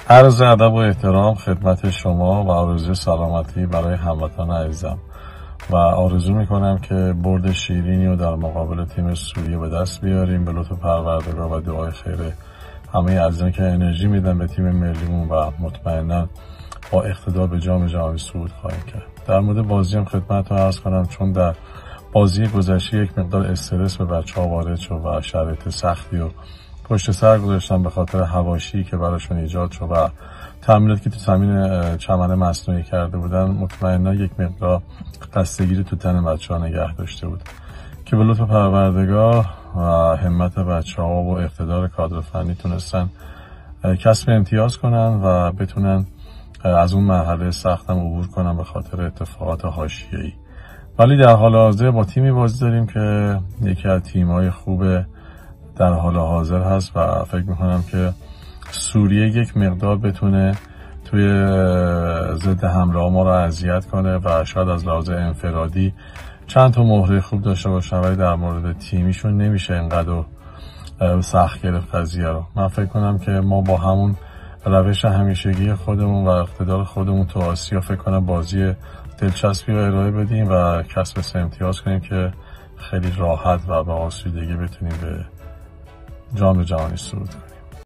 عرض ادب و احترام خدمت شما و آرزوی سلامتی برای هموطنان عزیزم و آرزو میکنم که برد شیرینی رو در مقابل تیم سوریه به دست بیاریم به لطف پروردگار و دعای خیر همه عزیزان که انرژی میدن به تیم ملیمون و مطمئنا با اقتدار به جام جهانی صعود خواهیم کرد. در مورد بازی هم خدمتتون عرض کنم چون در بازی گذشته یک مقدار استرس به بچه‌ها وارد شد و شرایط سختی و پشت سر گذاشتن به خاطر حواشی که براشون ایجاد شد و تمریناتی که تو زمین چمن مصنوعی کرده بودن مطمئنا یک مقدار خستگی تو تن بچه‌ها نگه داشته بود که به لطف پروردگار و همت بچه‌ها و اقتدار کادر فنی تونستن کسب امتیاز کنن و بتونن از اون مرحله سختم عبور کنن به خاطر اتفاقات حاشیه‌ای. ولی در حال حاضر با تیمی بازی داریم که یکی از تیم‌های خوب در حال حاضر هست و فکر میکنم که سوریه یک مقدار بتونه توی ضد حمله ها ما رو اذیت کنه و شاید از لحاظ انفرادی چند تا مهره خوب داشته باشن ولی در مورد تیمیشون نمیشه اینقدر سخت گرفت قضیه رو. من فکر کنم که ما با همون روش همیشگی خودمون و اقتدار خودمون تو آسیا فکر کنم بازی دلچسبی رو ارائه بدیم و کسب 3 امتیاز کنیم که خیلی راحت و با آسودگی بتونیم به جام جهانی صعود کنیم.